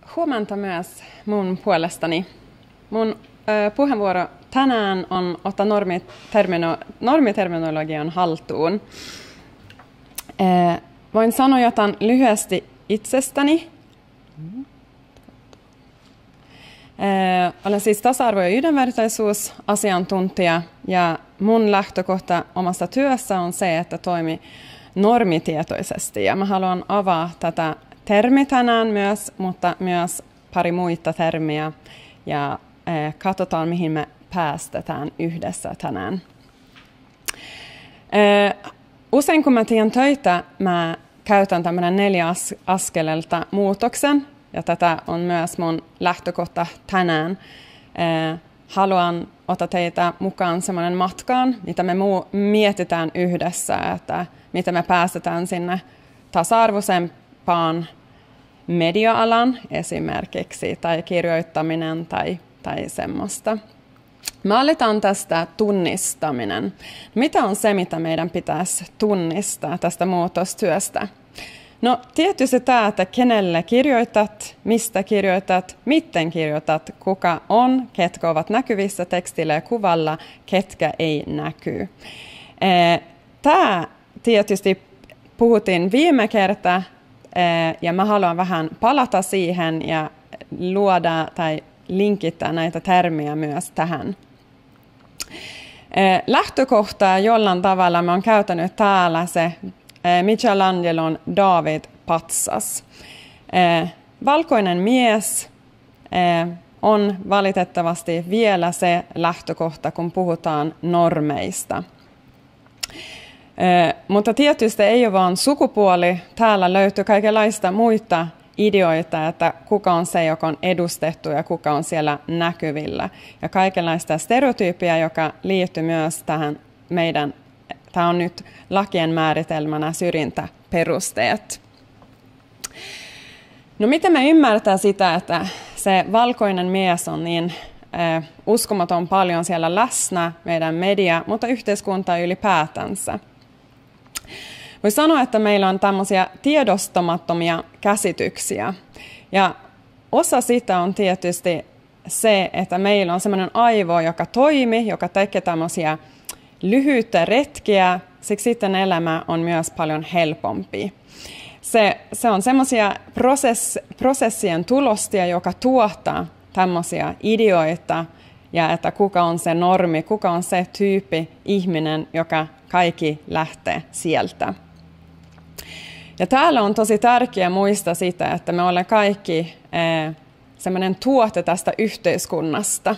huomenta myös mun puolestani. Mun puheenvuoro tänään on ottaa normiterminologian haltuun. Voin sanoa jotain lyhyesti itsestäni. Olen siis tasa-arvo- ja yhdenvertaisuusasiantuntija ja mun lähtökohta omassa työssä on se, että toimii normitietoisesti. Ja mä haluan avaa tätä termi tänään myös, mutta myös pari muita termiä ja katsotaan, mihin me päästetään yhdessä tänään. Usein kun mä teen töitä, mä käytän tämmöinen 4 askelelta muutoksen, ja tätä on myös mun lähtökohta tänään. Haluan ottaa teitä mukaan semmoinen matkaan, mitä me mietitään yhdessä, että miten me päästetään sinne tasa-arvoisempaan media-alan esimerkiksi, tai kirjoittaminen tai semmoista. Me aletaan tästä tunnistaminen. Mitä on se, mitä meidän pitäisi tunnistaa tästä muutostyöstä? No tietysti tämä, että kenelle kirjoitat, mistä kirjoitat, miten kirjoitat, kuka on, ketkä ovat näkyvissä tekstillä ja kuvalla, ketkä ei näkyy. Tämä tietysti puhuttiin viime kertaa ja mä haluan vähän palata siihen ja luoda tai linkittää näitä termiä myös tähän. Lähtökohtaa jollain tavalla mä oon käytänyt täällä se Michelangelon David patsas. Valkoinen mies on valitettavasti vielä se lähtökohta, kun puhutaan normeista. Mutta tietysti ei ole vain sukupuoli. Täällä löytyy kaikenlaista muita ideoita, että kuka on se, joka on edustettu ja kuka on siellä näkyvillä. Ja kaikenlaista stereotyyppiä, joka liittyy myös tähän meidän, tämä on nyt lakien määritelmänä syrjintäperusteet. No miten me ymmärtää sitä, että se valkoinen mies on niin uskomaton paljon siellä läsnä, meidän media, mutta yhteiskunta ylipäätänsä. Voi sanoa, että meillä on tämmöisiä tiedostamattomia käsityksiä. Ja osa sitä on tietysti se, että meillä on semmoinen aivo, joka toimii, joka tekee tämmöisiä lyhyitä retkiä, siksi sitten elämä on myös paljon helpompi. Se on semmoisia prosessien tulostia, joka tuottaa tämmöisiä ideoita, ja että kuka on se normi, kuka on se tyyppi ihminen, joka kaikki lähtee sieltä. Ja täällä on tosi tärkeää muistaa sitä, että me olemme kaikki semmoinen tuote tästä yhteiskunnasta.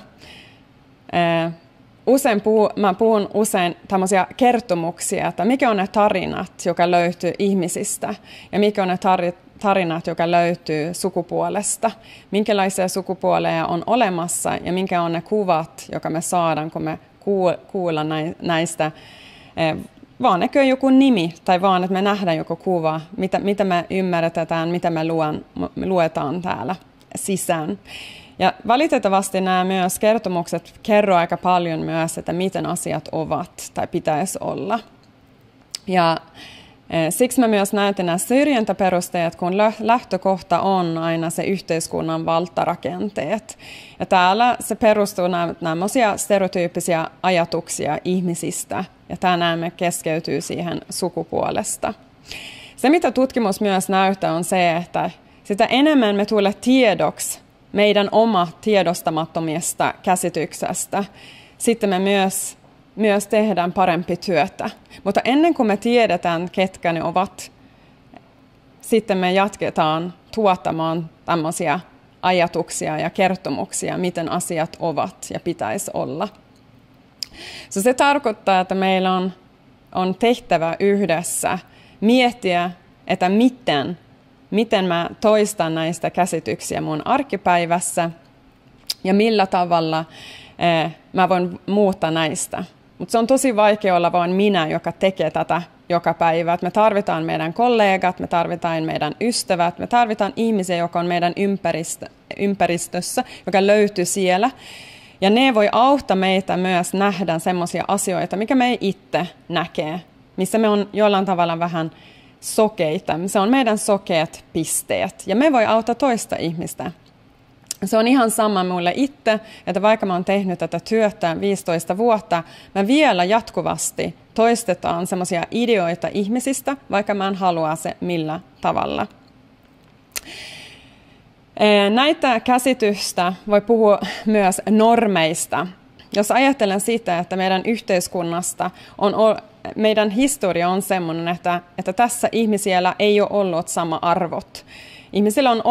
Mä puhun usein tämmöisiä kertomuksia, että mikä on ne tarinat, joka löytyy ihmisistä, ja mikä on ne tarinat, joka löytyy sukupuolesta. Minkälaisia sukupuoleja on olemassa, ja minkä on ne kuvat, joka me saadaan, kun me kuullaan näistä. Vaan näkyy joku nimi, tai vaan, että me nähdään joku kuva, mitä me ymmärretään, mitä me luetaan täällä sisään. Ja valitettavasti nämä myös kertomukset kerroo aika paljon myös, että miten asiat ovat tai pitäisi olla. Ja siksi mä myös näytän nämä syrjintäperusteet, kun lähtökohta on aina se yhteiskunnan valtarakenteet. Ja täällä se perustuu nämmöisiä stereotyyppisiä ajatuksia ihmisistä, ja tämä näemme keskeytyy siihen sukupuolesta. Se, mitä tutkimus myös näyttää, on se, että sitä enemmän me tulee tiedoksi meidän oma tiedostamattomista käsityksestä, sitten me myös tehdään parempi työtä. Mutta ennen kuin me tiedetään, ketkä ne ovat, sitten me jatketaan tuottamaan tämmöisiä ajatuksia ja kertomuksia, miten asiat ovat ja pitäisi olla. Se tarkoittaa, että meillä on tehtävä yhdessä miettiä, että miten mä toistan näistä käsityksiä mun arkipäivässä ja millä tavalla mä voin muuttaa näistä. Mutta se on tosi vaikea olla vain minä, joka tekee tätä joka päivä. Me tarvitaan meidän kollegat, me tarvitaan meidän ystävät, me tarvitaan ihmisiä, joka on meidän ympäristössä, joka löytyy siellä. Ja ne voi auttaa meitä myös nähdä semmoisia asioita, mikä me ei itse näkee, missä me on jollain tavalla vähän sokeita. Se on meidän sokeat pisteet. Ja me voi auttaa toista ihmistä. Se on ihan sama mulle itse, että vaikka mä oon tehnyt tätä työtä 15 vuotta, mä vielä jatkuvasti toistetaan semmoisia ideoita ihmisistä, vaikka mä en halua se millä tavalla. Näitä käsitystä voi puhua myös normeista. Jos ajattelen sitä, että meidän yhteiskunnasta meidän historia on sellainen, että tässä ihmisillä ei ole ollut sama arvot. Ihmisillä on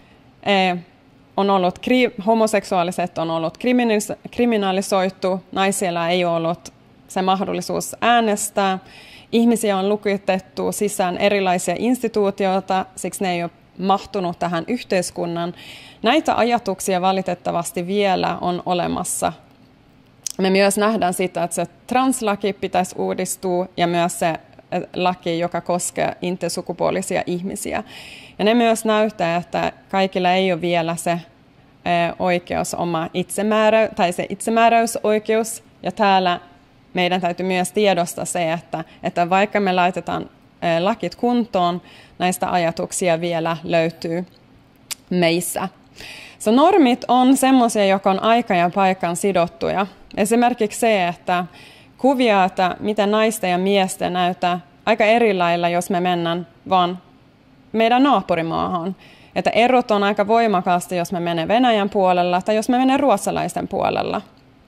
ollut homoseksuaaliset on ollut kriminalisoitu, naisilla ei ollut se mahdollisuus äänestää. Ihmisiä on lukitettu sisään erilaisia instituutioita, siksi ne ei ole mahtunut tähän yhteiskunnan. Näitä ajatuksia valitettavasti vielä on olemassa. Me myös nähdään sitä, että se translaki pitäisi uudistua ja myös se laki, joka koskee intersukupuolisia ihmisiä. Ja ne myös näyttää, että kaikilla ei ole vielä se oikeus oma se itsemääräysoikeus. Ja täällä meidän täytyy myös tiedostaa se, että vaikka me laitetaan lakit kuntoon, näistä ajatuksia vielä löytyy meissä. So, normit on semmoisia, jotka on aika ja paikan sidottuja. Esimerkiksi se, että kuvia, että miten naisten ja miesten näyttää aika eri lailla, jos me mennään vaan meidän naapurimaahan. Että erot on aika voimakkaasti, jos me menee Venäjän puolella tai jos me menee ruotsalaisten puolella.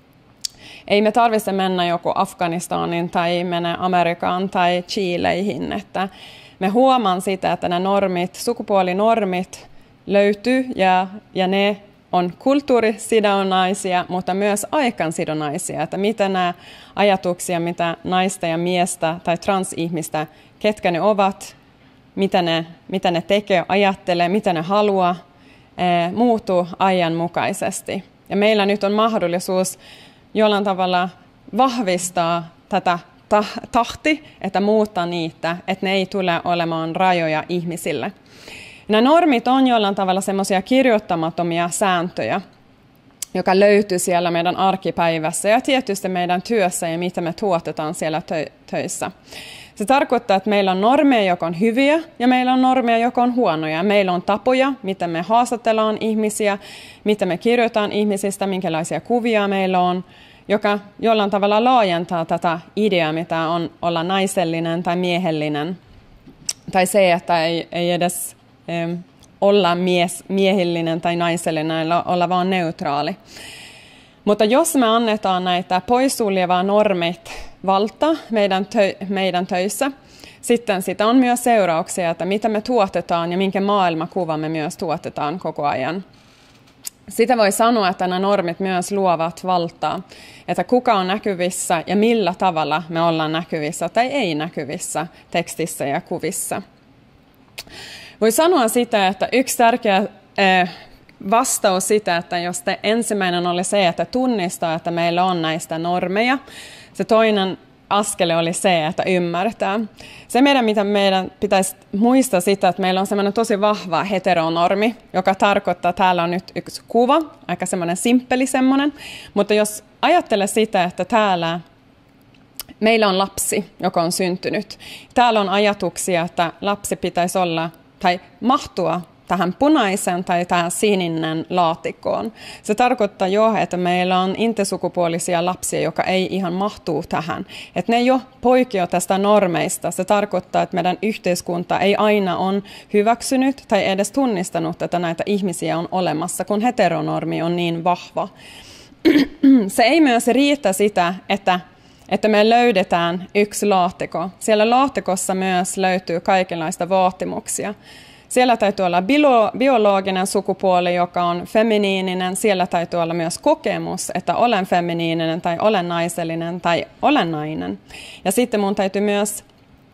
Ei me tarvitse mennä joku Afganistanin tai mennä Amerikaan tai Chileihin. Että me huomaan sitä, että nämä normit, sukupuolinormit löytyy ja ne on kulttuurisidonnaisia, mutta myös aikansidonnaisia. Että mitä nämä ajatuksia, mitä naista ja miestä tai transihmistä, ketkä ne ovat, mitä ne tekee, ajattelee, mitä ne haluaa, muuttuu ajanmukaisesti. Ja meillä nyt on mahdollisuus jollain tavalla vahvistaa tätä tahti, että muuttaa niitä, että ne ei tule olemaan rajoja ihmisille. Nämä normit on jollain tavalla semmoisia kirjoittamattomia sääntöjä, joka löytyy siellä meidän arkipäivässä ja tietysti meidän työssä ja mitä me tuotetaan siellä töissä. Se tarkoittaa, että meillä on normeja, jotka on hyviä ja meillä on normeja, jotka on huonoja. Meillä on tapoja, miten me haastatellaan ihmisiä, miten me kirjoitetaan ihmisistä, minkälaisia kuvia meillä on, joka jollain tavalla laajentaa tätä ideaa, mitä on olla naisellinen tai miehellinen. Tai se, että ei edes olla miehellinen tai naisellinen, olla vaan neutraali. Mutta jos me annetaan näitä poissuljevaa normit valta meidän töissä, sitten sitä on myös seurauksia, että mitä me tuotetaan ja minkä maailmakuva me myös tuotetaan koko ajan. Sitä voi sanoa, että nämä normit myös luovat valtaa, että kuka on näkyvissä ja millä tavalla me ollaan näkyvissä tai ei näkyvissä tekstissä ja kuvissa. Voi sanoa sitä, että yksi tärkeä vastaus sitä, että jos ensimmäinen oli se, että tunnistaa, että meillä on näistä normeja, se toinen askel oli se, että ymmärtää. Se mitä meidän pitäisi muistaa sitä, että meillä on semmoinen tosi vahva heteronormi, joka tarkoittaa, että täällä on nyt yksi kuva, aika semmoinen simppeli semmoinen, mutta jos ajattelee sitä, että täällä meillä on lapsi, joka on syntynyt. Täällä on ajatuksia, että lapsi pitäisi olla tai mahtua tähän punaisen tai tähän sininen laatikkoon. Se tarkoittaa jo, että meillä on intersukupuolisia lapsia, jotka ei ihan mahtuu tähän. Että ne jo poikkeaa tästä normeista. Se tarkoittaa, että meidän yhteiskunta ei aina ole hyväksynyt tai edes tunnistanut, että näitä ihmisiä on olemassa, kun heteronormi on niin vahva. Se ei myös riitä sitä, että me löydetään yksi laatikko. Siellä laatikossa myös löytyy kaikenlaista vaatimuksia. Siellä täytyy olla biologinen sukupuoli, joka on feminiininen. Siellä täytyy olla myös kokemus, että olen feminiininen tai olen naisellinen tai olen nainen. Ja sitten mun täytyy myös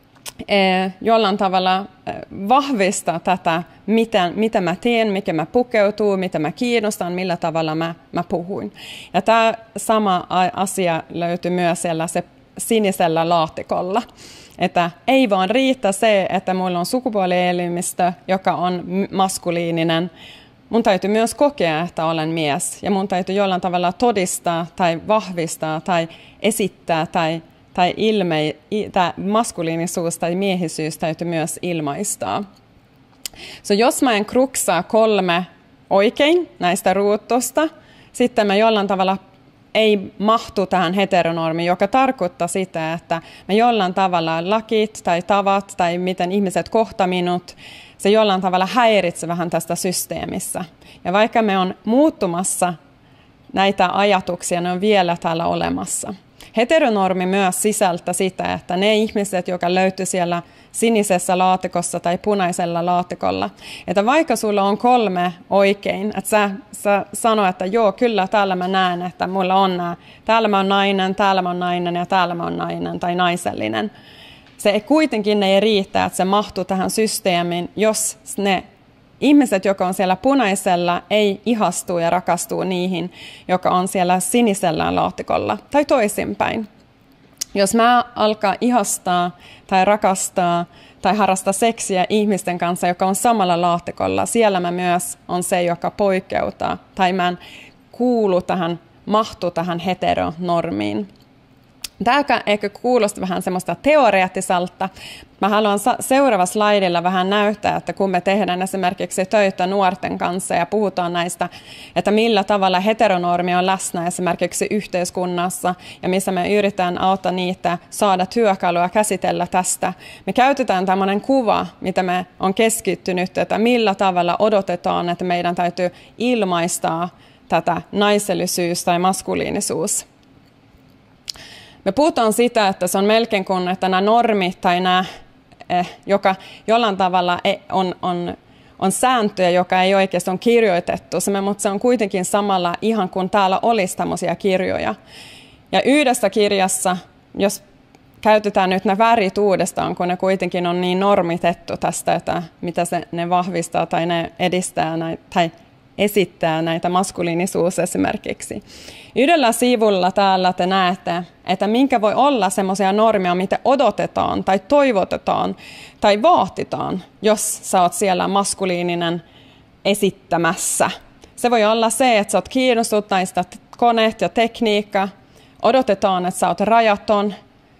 jollain tavalla vahvistaa tätä, mitä mä teen, mikä mä pukeutuu, mitä mä kiinnostan, millä tavalla mä puhuin. Ja tämä sama asia löytyy myös siellä se sinisellä laatikolla. Että ei vaan riitä se, että mulla on sukupuolielimistö, joka on maskuliininen. Mun täytyy myös kokea, että olen mies. Ja mun täytyy jollain tavalla todistaa tai vahvistaa tai esittää tai tämä maskuliinisuus tai miehisyys täytyy myös ilmaistaa. So jos mä en kruksaa 3 oikein näistä ruutosta, sitten mä jollain tavalla ei mahtu tähän heteronormiin, joka tarkoittaa sitä, että me jollain tavalla lakit tai tavat tai miten ihmiset kohta minut, se jollain tavalla häiritsee vähän tästä systeemissä. Ja vaikka me on muuttumassa, näitä ajatuksia, ne on vielä täällä olemassa. Heteronormi myös sisältää sitä, että ne ihmiset, jotka löytyy siellä sinisessä laatikossa tai punaisella laatikolla, että vaikka sulla on 3 oikein, että sä sano, että joo, kyllä täällä mä näen, että mulla on nämä, täällä mä oon nainen, täällä mä oon nainen ja täällä mä oon nainen tai naisellinen. Se kuitenkin ei riitä, että se mahtuu tähän systeemiin, jos ne ihmiset, jotka on siellä punaisella, ei ihastu ja rakastuu niihin, joka on siellä sinisellä laatikolla tai toisinpäin. Jos mä alkaa ihastaa tai rakastaa tai harrastaa seksiä ihmisten kanssa, joka on samalla laatikolla, siellä mä myös on se, joka poikkeutaa tai mä en kuulu tähän, mahtu tähän heteronormiin. Tämä ehkä kuulostaa vähän semmoista teoreettiselta. Mä haluan seuraavalla slaidilla vähän näyttää, että kun me tehdään esimerkiksi töitä nuorten kanssa ja puhutaan näistä, että millä tavalla heteronormi on läsnä esimerkiksi yhteiskunnassa ja missä me yritetään auttaa niitä saada työkaluja käsitellä tästä. Me käytetään tämmöinen kuva, mitä me on keskittynyt, että millä tavalla odotetaan, että meidän täytyy ilmaistaa tätä naisellisyys tai maskuliinisuus. Me puhutaan sitä, että se on melkein kuin, että nämä normit tai nämä, joka jollain tavalla on sääntöjä, joka ei oikeasti ole kirjoitettu, mutta se on kuitenkin samalla ihan kuin täällä olisi tämmöisiä kirjoja. Ja yhdessä kirjassa, jos käytetään nyt ne värit uudestaan, kun ne kuitenkin on niin normitettu tästä, että mitä ne vahvistaa tai ne edistää tai esittää näitä maskuliinisuus esimerkiksi. Yhdellä sivulla täällä te näette, että minkä voi olla semmoisia normeja, mitä odotetaan tai toivotetaan tai vaatitaan, jos sä oot siellä maskuliininen esittämässä. Se voi olla se, että sä oot kiinnostunut näistä koneet ja tekniikka, odotetaan, että sä oot rajaton.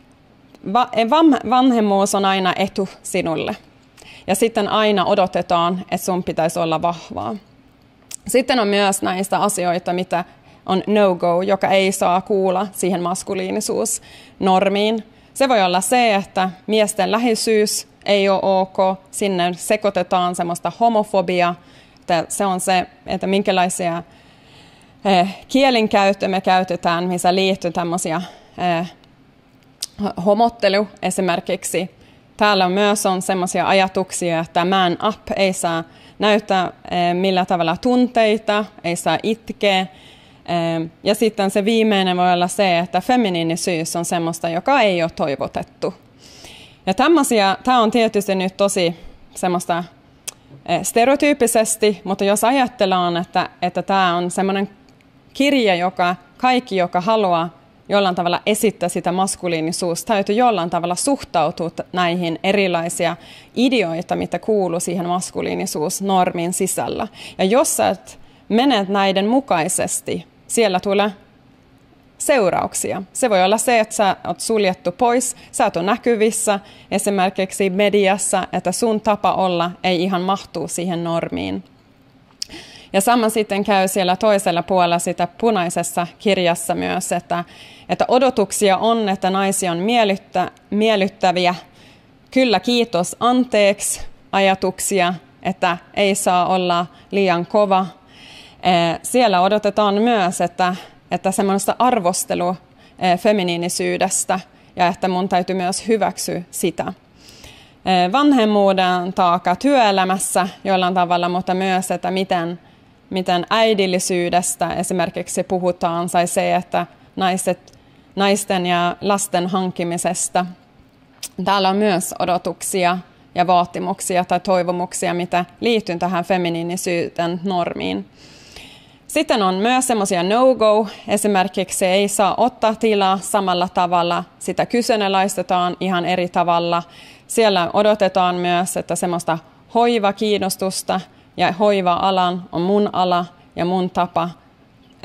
Vanhemmuus on aina etu sinulle. Ja sitten aina odotetaan, että sun pitäisi olla vahvaa. Sitten on myös näistä asioita, mitä on no-go, joka ei saa kuulla siihen maskuliinisuusnormiin. Se voi olla se, että miesten läheisyys ei ole ok, sinne sekoitetaan semmoista homofobiaa. Se on se, että minkälaisia kielenkäyttöä me käytetään, missä liittyy tämmöisiä homottelu esimerkiksi. Täällä myös on semmoisia ajatuksia, että man up ei saa näyttää millä tavalla tunteita, ei saa itkeä. Ja sitten se viimeinen voi olla se, että feminiinisyys on semmoista, joka ei ole toivotettu. Ja tämä on tietysti nyt tosi semmoista stereotyyppisesti, mutta jos ajatellaan, että tämä on semmoinen kirja, joka kaikki, joka haluaa jollain tavalla esittää sitä maskuliinisuutta, täytyy jollain tavalla suhtautua näihin erilaisia ideoita, mitä kuuluu siihen maskuliinisuusnormin sisällä. Ja jos sä menet näiden mukaisesti, siellä tulee seurauksia. Se voi olla se, että sä oot suljettu pois, sä oot näkyvissä esimerkiksi mediassa, että sun tapa olla ei ihan mahtuu siihen normiin. Ja sama sitten käy siellä toisella puolella sitä punaisessa kirjassa myös, että odotuksia on, että naisia on miellyttäviä. Kyllä, kiitos, anteeksi ajatuksia, että ei saa olla liian kova. Siellä odotetaan myös, että semmoista arvostelua feminiinisyydestä ja että mun täytyy myös hyväksyä sitä. Vanhemmuuden taakka työelämässä jollain tavalla, mutta myös, että miten äidillisyydestä esimerkiksi puhutaan, tai se, että naisten ja lasten hankkimisesta. Täällä on myös odotuksia ja vaatimuksia tai toivomuksia, mitä liittyy tähän feminiinisyyden normiin. Sitten on myös semmoisia no-go, esimerkiksi ei saa ottaa tilaa samalla tavalla, sitä kyseenalaistetaan ihan eri tavalla. Siellä odotetaan myös, että semmoista hoivakiinnostusta ja hoiva-alan on mun ala ja mun tapa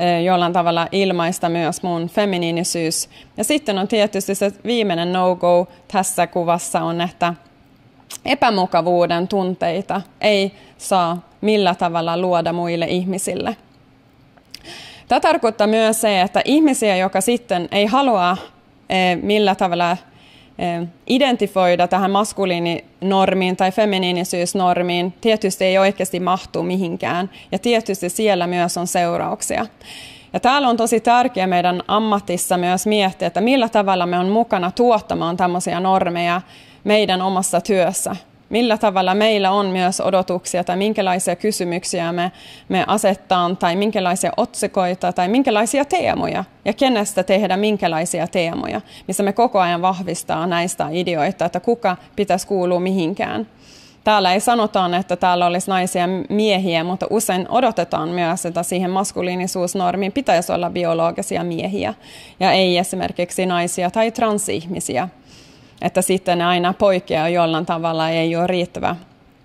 jollain tavalla ilmaista myös mun feminiinisyys. Ja sitten on tietysti se viimeinen no-go tässä kuvassa on, että epämukavuuden tunteita ei saa millä tavalla luoda muille ihmisille. Tämä tarkoittaa myös se, että ihmisiä, joka sitten ei halua millä tavalla identifoida tähän maskuliininormiin tai feminiinisyysnormiin, tietysti ei oikeasti mahtu mihinkään. Ja tietysti siellä myös on seurauksia. Ja täällä on tosi tärkeää meidän ammatissa myös miettiä, että millä tavalla me on mukana tuottamaan tämmöisiä normeja meidän omassa työssä. Millä tavalla meillä on myös odotuksia tai minkälaisia kysymyksiä me asettaan tai minkälaisia otsikoita tai minkälaisia teemoja ja kenestä tehdä minkälaisia teemoja, missä me koko ajan vahvistaa näistä ideoita, että kuka pitäisi kuulua mihinkään. Täällä ei sanotaan, että täällä olisi naisia ja miehiä, mutta usein odotetaan myös, että siihen maskuliinisuusnormiin pitäisi olla biologisia miehiä ja ei esimerkiksi naisia tai transihmisiä. Että sitten aina poikia jollain tavalla ei ole riittävä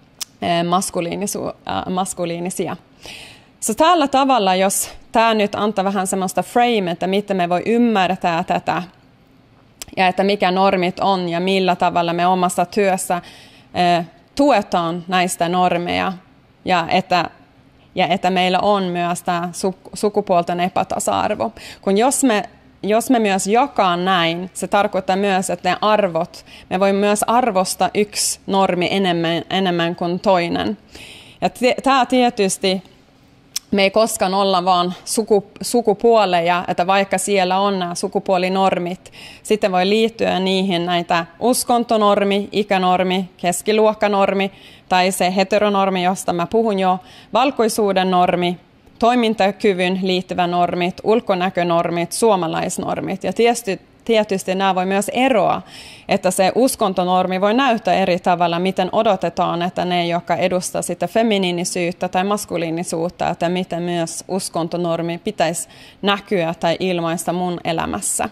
maskuliinisia. So, tällä tavalla, jos tämä nyt antaa vähän semmoista frame, että miten me voi ymmärtää tätä ja että mikä normit on ja millä tavalla me omassa työssä tuetaan näistä normeja ja että meillä on myös tämä sukupuolten epätasa-arvo. Kun jos me myös jakaa näin, se tarkoittaa myös, että ne arvot, me voimme myös arvostaa yksi normi enemmän kuin toinen. Ja tämä tietysti, me ei koskaan olla vaan sukupuoleja, että vaikka siellä on nämä sukupuolinormit, sitten voi liittyä niihin näitä uskontonormi, ikänormi, keskiluokkanormi tai se heteronormi, josta mä puhun jo, valkoisuuden normi, toimintakyvyn liittyvät normit, ulkonäkönormit, suomalaisnormit. Ja tietysti nämä voi myös eroa, että se uskontonormi voi näyttää eri tavalla, miten odotetaan, että ne, jotka edustaa sitä feminiinisyyttä tai maskuliinisuutta, että miten myös uskontonormi pitäisi näkyä tai ilmaista mun elämässä.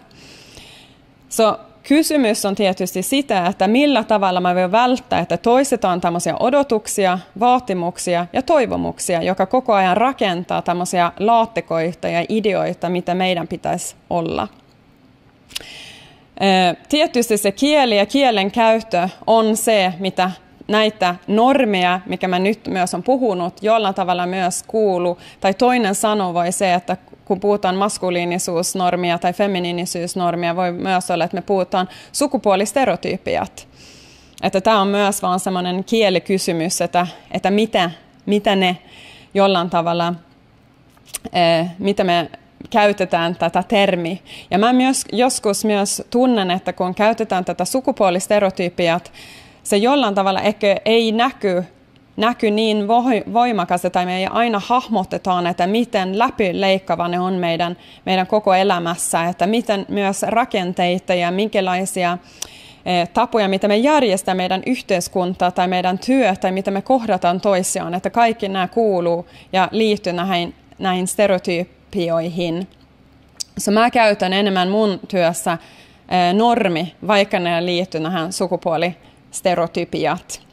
Kysymys on tietysti sitä, että millä tavalla mä voin välttää, että toistetaan tämmöisiä odotuksia, vaatimuksia ja toivomuksia, joka koko ajan rakentaa tämmöisiä laattikoita ja ideoita, mitä meidän pitäisi olla. Tietysti se kieli ja kielen käyttö on se, mitä näitä normeja, mikä mä nyt myös on puhunut, jollain tavalla myös kuuluu. Tai toinen sano voi se, että kun puhutaan maskuliinisuusnormia tai feminiinisyysnormia, voi myös olla, että me puhutaan sukupuolistereotypiat. Että tämä on myös vaan semmoinen kielikysymys, että mitä ne jollain tavalla, mitä me käytetään tätä termiä. Ja mä myös joskus myös tunnen, että kun käytetään tätä sukupuolistereotypiat, se jollain tavalla ehkä ei näky niin voimakasta, tai me ei aina hahmotetaan, että miten läpileikkava ne on meidän koko elämässä, että miten myös rakenteita ja minkälaisia tapoja, mitä me järjestää meidän yhteiskuntaa tai meidän työ, tai mitä me kohdataan toisiaan, että kaikki nämä kuuluu ja liittyy näihin stereotypioihin. Mä käytän enemmän mun työssä normi, vaikka ne liittyy näihin sukupuolistereotypiat.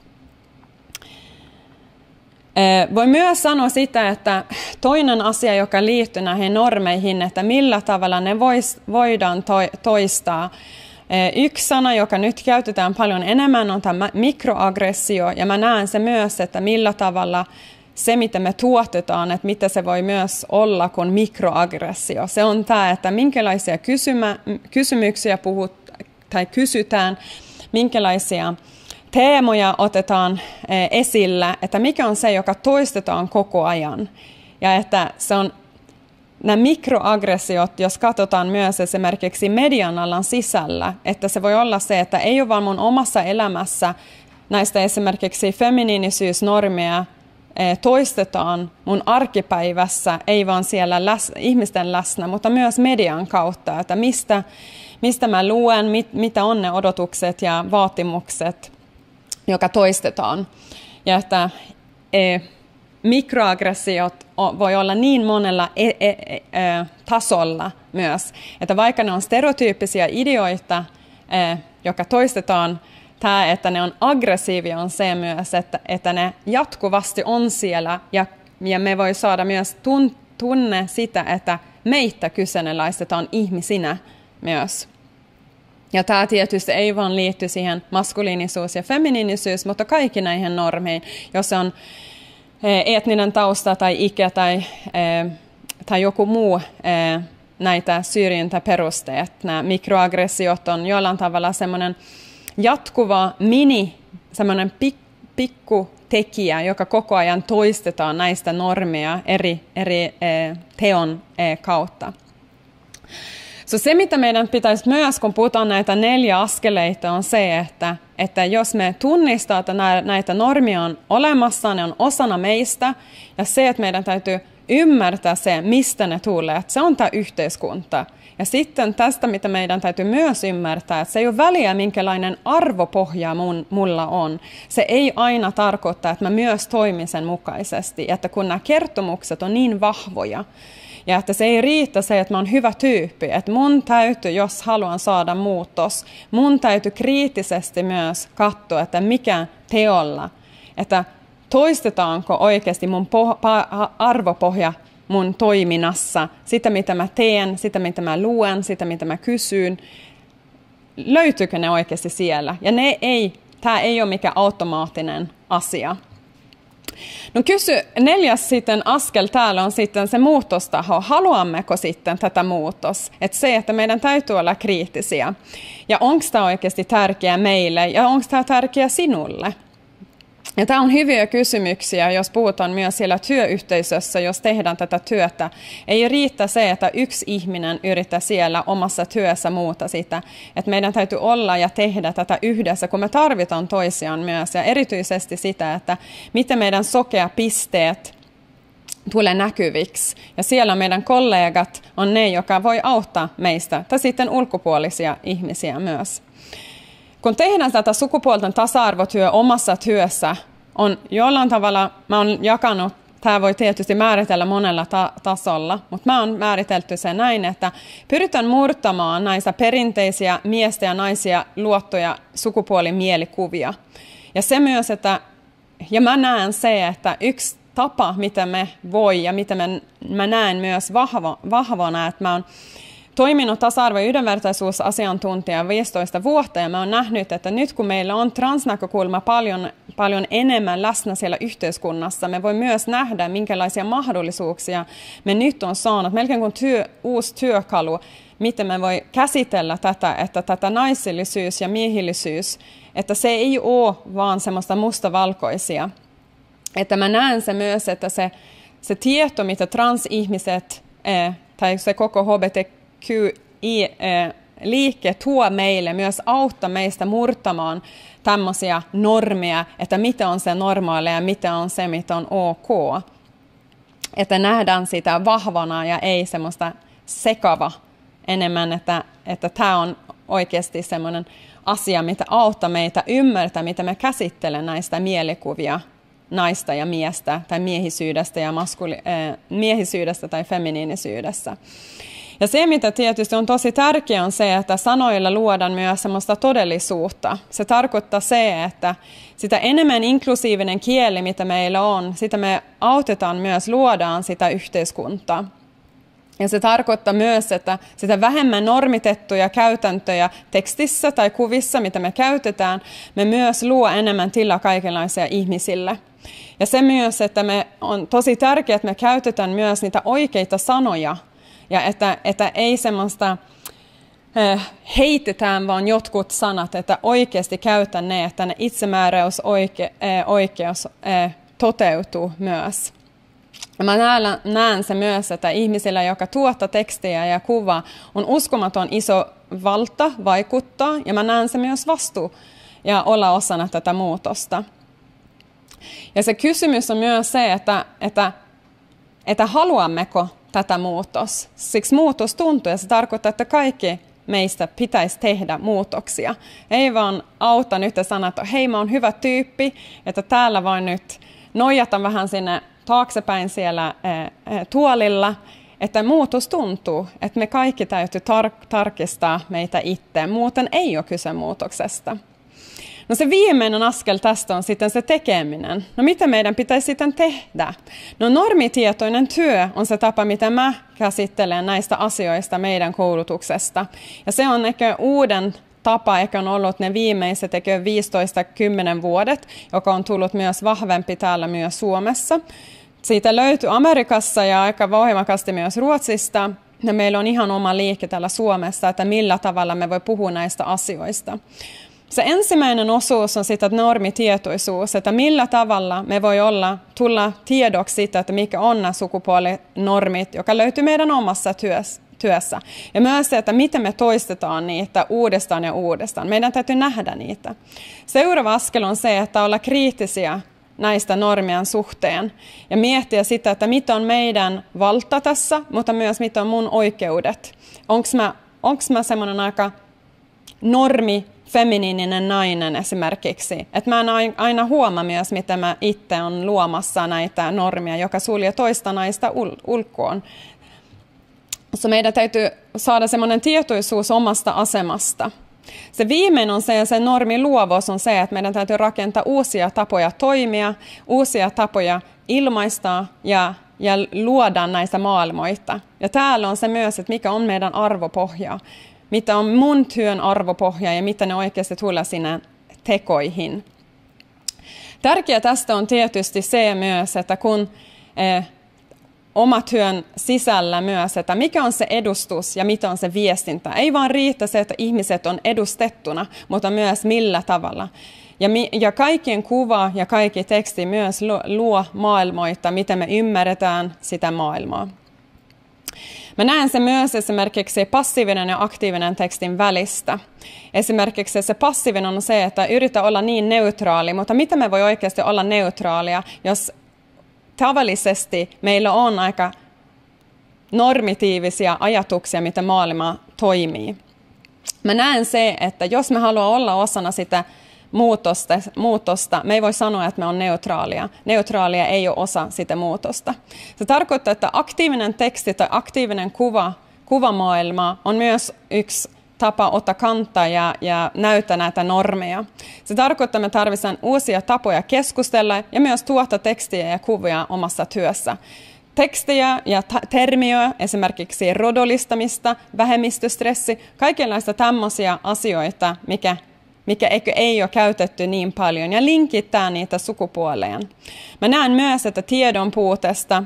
Voi myös sanoa sitä, että toinen asia, joka liittyy näihin normeihin, että millä tavalla ne voidaan toistaa. Yksi sana, joka nyt käytetään paljon enemmän, on tämä mikroaggressio, ja mä näen se myös, että millä tavalla se, mitä me tuotetaan, että mitä se voi myös olla kuin mikroaggressio. Se on tämä, että minkälaisia kysymyksiä tai kysytään, minkälaisia teemoja otetaan esillä, että mikä on se, joka toistetaan koko ajan. Ja että se on nämä mikroaggressiot, jos katsotaan myös esimerkiksi median alan sisällä, että se voi olla se, että ei ole vaan mun omassa elämässä näistä esimerkiksi feminiinisyysnormeja toistetaan mun arkipäivässä, ei vaan siellä ihmisten läsnä, mutta myös median kautta, että mistä mä luen, mitä on ne odotukset ja vaatimukset, joka toistetaan. Ja että mikroaggressiot voi olla niin monella tasolla myös, että vaikka ne on stereotyyppisiä ideoita, joka toistetaan, tämä, että ne on aggressiivia, on se myös, että ne jatkuvasti on siellä ja me voi saada myös tunne sitä, että meitä kyseenalaistetaan ihmisinä myös. Ja tämä tietysti ei vaan liitty siihen maskuliinisuus ja feminiinisuus, mutta kaikki näihin normeihin, jos on etninen tausta tai ikä tai joku muu näitä syrjintäperusteet. Nämä mikroaggressiot on jollain tavalla semmoinen jatkuva semmoinen pikkutekijä, joka koko ajan toistetaan näistä normeja eri teon kautta. Se, mitä meidän pitäisi myös, kun puhutaan näitä 4 askeleita, on se, että jos me tunnistaa, että näitä normia on olemassa, ne on osana meistä, ja se, että meidän täytyy ymmärtää se, mistä ne tulee, että se on tämä yhteiskunta. Ja sitten tästä, mitä meidän täytyy myös ymmärtää, että se ei ole väliä, minkälainen arvopohja mulla on. Se ei aina tarkoita, että mä myös toimin sen mukaisesti, että kun nämä kertomukset on niin vahvoja, ja että se ei riitä se, että mä oon hyvä tyyppi, että mun täytyy, jos haluan saada muutos, mun täytyy kriittisesti myös katsoa, että mikä teolla, että toistetaanko oikeasti mun arvopohja mun toiminnassa, sitä mitä mä teen, sitä mitä mä luen, sitä mitä mä kysyn, löytyykö ne oikeasti siellä? Ja tämä ei ole mikään automaattinen asia. No 4. sitten askel täällä on sitten se muutostaho. Haluammeko sitten tätä muutos? Että se, että meidän täytyy olla kriittisiä. Ja onko tämä oikeasti tärkeä meille ja onko tämä tärkeä sinulle? Ja tämä on hyviä kysymyksiä, jos puhutaan myös siellä työyhteisössä, jos tehdään tätä työtä. Ei riitä se, että yksi ihminen yrittää siellä omassa työssä muuta sitä. Että meidän täytyy olla ja tehdä tätä yhdessä, kun me tarvitaan toisiaan myös. Ja erityisesti sitä, että miten meidän sokeapisteet tulee näkyviksi. Ja siellä meidän kollegat on ne, jotka voi auttaa meistä, tai sitten ulkopuolisia ihmisiä myös. Kun tehdään tätä sukupuolten tasa-arvotyö omassa työssä, on jollain tavalla, mä oon jakanut, tämä voi tietysti määritellä monella tasolla, mutta mä oon määritelty sen näin, että pyritään murtamaan näitä perinteisiä miestä ja naisia luottuja sukupuolimielikuvia. Ja se myös, ja mä näen se, että yksi tapa, mitä me voi ja mitä mä näen myös vahvana, että mä oon toiminut tasa-arvo- ja yhdenvertaisuusasiantuntija 15 vuotta ja mä oon nähnyt, että nyt kun meillä on transnäkökulma paljon enemmän läsnä siellä yhteiskunnassa, me voi myös nähdä, minkälaisia mahdollisuuksia me nyt on saanut, melkein kuin uusi työkalu, miten me voi käsitellä että tätä naisillisyys ja miehillisyys, että se ei ole vaan semmoista mustavalkoisia. Että mä näen se myös, että se tieto, mitä transihmiset tai se koko HBTQI-liike tuo meille, myös auttaa meistä murtamaan tämmöisiä normeja, että mitä on se normaalia ja mitä on se, mitä on ok. Että nähdään sitä vahvana ja ei semmoista sekava enemmän, että tämä on oikeasti semmoinen asia, mitä auttaa meitä ymmärtää, mitä me käsittelemme näistä mielikuvia naista ja miestä tai miehisyydestä ja miehisyydestä tai feminiinisyydessä. Ja se, mitä tietysti on tosi tärkeää, on se, että sanoilla luodaan myös semmoista todellisuutta. Se tarkoittaa se, että sitä enemmän inklusiivinen kieli, mitä meillä on, sitä me autetaan myös, luodaan sitä yhteiskuntaa. Ja se tarkoittaa myös, että sitä vähemmän normitettuja käytäntöjä tekstissä tai kuvissa, mitä me käytetään, me myös luo enemmän tilaa kaikenlaisia ihmisille. Ja se myös, että on tosi tärkeää, että me käytetään myös niitä oikeita sanoja, ja että ei semmoista heitetään vaan jotkut sanat, että oikeasti käytän ne, että ne itsemääräysoikeus toteutuu myös. Mä näen se myös, että ihmisillä, joka tuottaa tekstejä ja kuvaa, on uskomaton iso valta vaikuttaa, ja mä näen se myös vastuu ja olla osana tätä muutosta. Ja se kysymys on myös se, että haluammeko tätä muutos. Siksi muutos tuntuu, ja se tarkoittaa, että kaikki meistä pitäisi tehdä muutoksia. Ei vaan auta nyt ja sanoa, että hei, mä oon hyvä tyyppi, että täällä vaan nyt nojata vähän sinne taaksepäin siellä tuolilla, että muutos tuntuu, että me kaikki täytyy tarkistaa meitä itse. Muuten ei ole kyse muutoksesta. No se viimeinen askel tästä on sitten se tekeminen. No mitä meidän pitäisi sitten tehdä? No normitietoinen työ on se tapa, miten mä käsittelen näistä asioista meidän koulutuksesta. Ja se on ehkä uuden tapa, eikä on ollut ne viimeiset ehkä 15-10 vuodet, joka on tullut myös vahvempi täällä myös Suomessa. Siitä löytyy Amerikassa ja aika voimakkaasti myös Ruotsista. Ja meillä on ihan oma liike täällä Suomessa, että millä tavalla me voi puhua näistä asioista. Se ensimmäinen osuus on sitä normitietoisuus, että millä tavalla me voi tulla tiedoksi siitä, että mikä on nämä sukupuolinormit, joka löytyy meidän omassa työssä. Ja myös se, että miten me toistetaan niitä uudestaan ja uudestaan. Meidän täytyy nähdä niitä. Seuraava askel on se, että olla kriittisiä näistä normien suhteen ja miettiä sitä, että mitä on meidän valta tässä, mutta myös mitä on mun oikeudet. Onko mä semmoinen aika feminiininen nainen esimerkiksi. Että mä en aina huomaa myös, miten mä itse on luomassa näitä normia, joka sulje toista naista ulkoon. So meidän täytyy saada semmoinen tietoisuus omasta asemasta. Se viimeinen on se normiluovuus on se, että meidän täytyy rakentaa uusia tapoja toimia, uusia tapoja ilmaista ja luoda näistä maailmoita. Ja täällä on se myös, että mikä on meidän arvopohja, mitä on mun työn arvopohja ja mitä ne oikeasti tulee sinne tekoihin. Tärkeää tästä on tietysti se myös, että kun oma työn sisällä myös, että mikä on se edustus ja mitä on se viestintä. Ei vaan riitä se, että ihmiset on edustettuna, mutta myös millä tavalla. Ja kaikkien kuva ja kaikki teksti myös luo maailmoita, miten me ymmärretään sitä maailmaa. Mä näen se myös esimerkiksi passiivinen ja aktiivinen tekstin välistä. Esimerkiksi se passiivinen on se, että yritä olla niin neutraali, mutta mitä me voi oikeasti olla neutraalia, jos tavallisesti meillä on aika normitiivisia ajatuksia, miten maailma toimii. Mä näen se, että jos me haluamme olla osana sitä muutosta, me ei voi sanoa, että me on neutraalia. Neutraalia ei ole osa sitä muutosta. Se tarkoittaa, että aktiivinen teksti tai aktiivinen kuvamaailma on myös yksi tapa ottaa kantaa ja näyttää näitä normeja. Se tarkoittaa, että me tarvitsemme uusia tapoja keskustella ja myös tuottaa tekstiä ja kuvia omassa työssä. Tekstiä ja termiä, esimerkiksi rodollistamista, vähemmistöstressi, kaikenlaista tämmöisiä asioita, mikä ei ole käytetty niin paljon, ja linkittää niitä sukupuoleen. Mä näen myös, että tiedon puutesta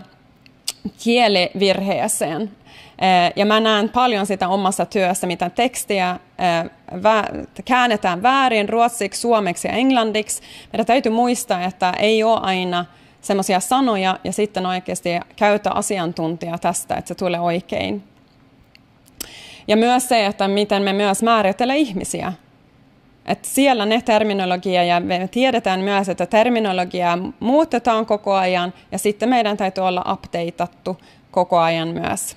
kielivirheeseen. Ja mä näen paljon sitä omassa työssä, mitä tekstiä käännetään väärin ruotsiksi, suomeksi ja englanniksi. Meidän täytyy muistaa, että ei ole aina semmoisia sanoja ja sitten oikeasti käytä asiantuntija tästä, että se tulee oikein. Ja myös se, että miten me myös määritellään ihmisiä. Että siellä ne terminologia ja me tiedetään myös, että terminologiaa muutetaan koko ajan ja sitten meidän täytyy olla updateattu koko ajan myös.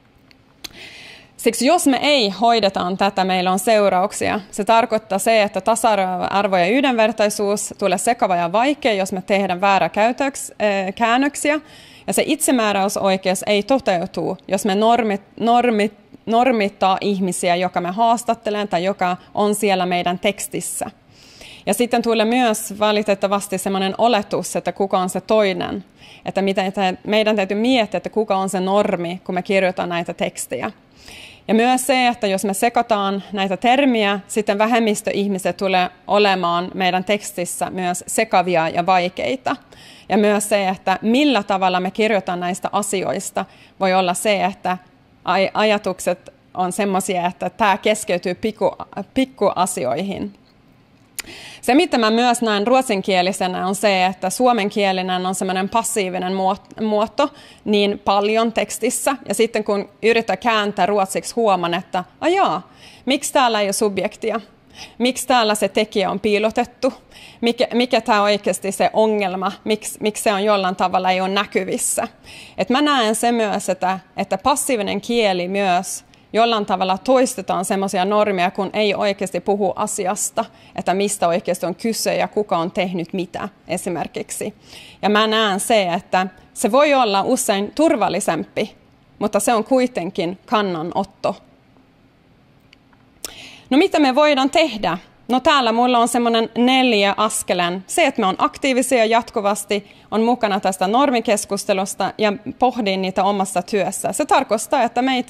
Siksi jos me ei hoidetaan tätä, meillä on seurauksia. Se tarkoittaa se, että tasa-arvo ja yhdenvertaisuus tulee sekava ja vaikea, jos me tehdään väärä käännöksiä. Ja se itsemääräysoikeus ei toteutu, jos me normittaa ihmisiä, joka me haastattelen tai joka on siellä meidän tekstissä. Ja sitten tulee myös valitettavasti sellainen oletus, että kuka on se toinen. Että meidän täytyy miettiä, että kuka on se normi, kun me kirjoitetaan näitä tekstejä. Ja myös se, että jos me sekoitaan näitä termiä, sitten vähemmistöihmiset tulee olemaan meidän tekstissä myös sekavia ja vaikeita. Ja myös se, että millä tavalla me kirjoitetaan näistä asioista, voi olla se, että ajatukset on semmoisia, että tämä keskeytyy pikkuasioihin. Se, mitä mä myös näen ruotsinkielisenä, on se, että suomenkielinen on semmoinen passiivinen muoto niin paljon tekstissä. Ja sitten kun yrittää kääntää ruotsiksi, huomaan, että miksi täällä ei ole subjektia? Miksi täällä se tekijä on piilotettu? Mikä tämä on oikeasti se ongelma? Miksi se on jollain tavalla ei ole näkyvissä? Et mä näen se myös, että passiivinen kieli myös jollain tavalla toistetaan semmoisia normeja, kun ei oikeasti puhu asiasta, että mistä oikeasti on kyse ja kuka on tehnyt mitä esimerkiksi. Ja mä näen se, että se voi olla usein turvallisempi, mutta se on kuitenkin kannanotto. No mitä me voidaan tehdä? No täällä mulla on semmoinen 4 askelen. Se, että me on aktiivisia jatkuvasti, on mukana tästä normikeskustelusta ja pohdin niitä omassa työssä. Se tarkoittaa,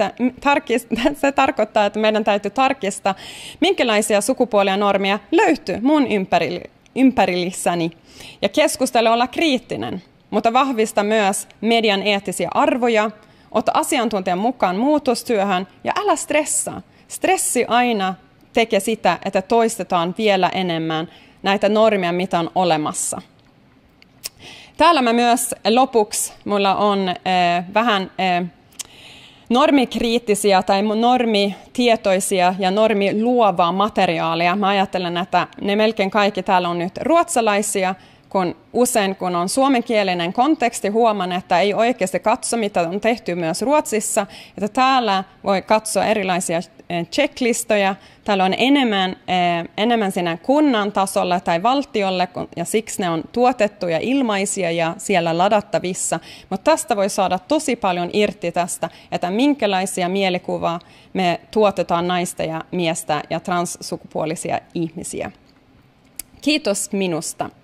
että meidän täytyy tarkistaa, minkälaisia sukupuolia normeja löytyy mun ympärillissäni. Ja keskustelu olla kriittinen, mutta vahvista myös median eettisiä arvoja, ota asiantuntijan mukaan muutostyöhön ja älä stressaa. Stressi aina tekee sitä, että toistetaan vielä enemmän näitä normeja, mitä on olemassa. Täällä mä myös lopuksi, mulla on vähän normikriittisiä tai normitietoisia ja normiluovaa materiaalia. Mä ajattelen, että ne melkein kaikki täällä on nyt ruotsalaisia, kun usein kun on suomenkielinen konteksti, huomaan, että ei oikeasti katso, mitä on tehty myös Ruotsissa. Että täällä voi katsoa erilaisia checklistoja. Täällä on enemmän siinä kunnan tasolla tai valtiolle, ja siksi ne on tuotettu ja ilmaisia ja siellä ladattavissa. Mutta tästä voi saada tosi paljon irti tästä, että minkälaisia mielikuvaa me tuotetaan naista ja miestä ja transsukupuolisia ihmisiä. Kiitos minusta.